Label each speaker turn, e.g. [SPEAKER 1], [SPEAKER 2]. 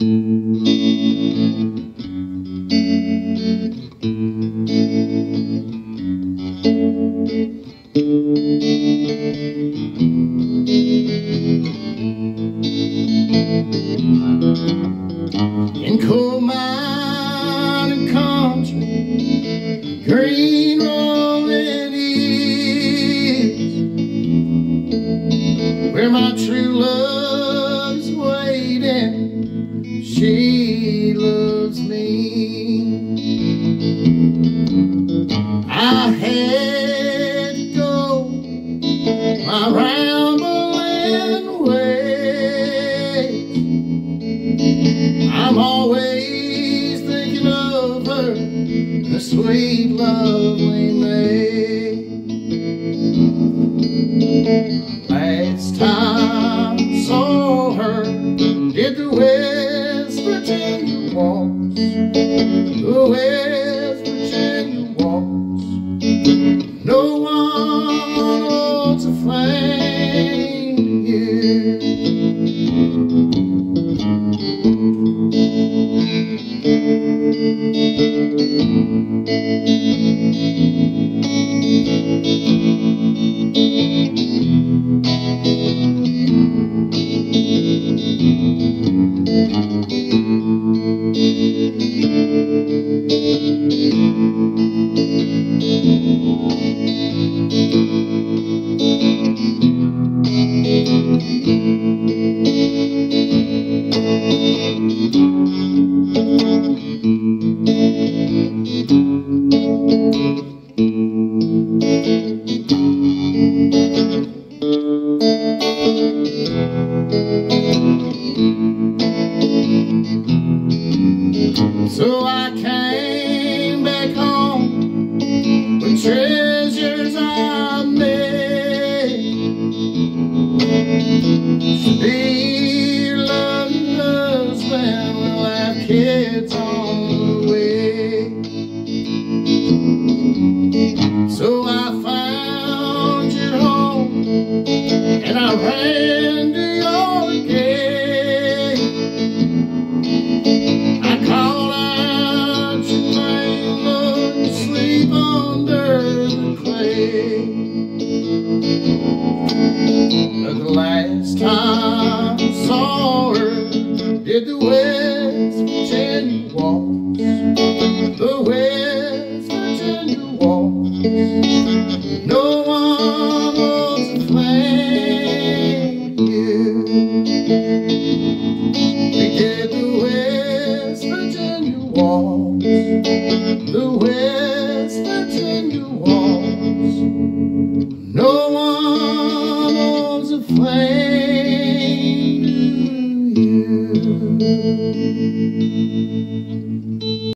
[SPEAKER 1] In coal mine and country, green rolling hills, where my true love's waiting, she loves me. I had to go my rambling ways. I'm always thinking of her, the sweet, lovely maid. Last time I saw her, did the West Virginia waltz, the West Virginia waltz. No one wants a thing here. So I came back home with treasures I made to be your loving husband. We'll have kids on the way. So I found your home and I ran to your gate. I called out your name, Lord, to sleep under the clay. But the last time I saw her, did the West Virginia waltz, the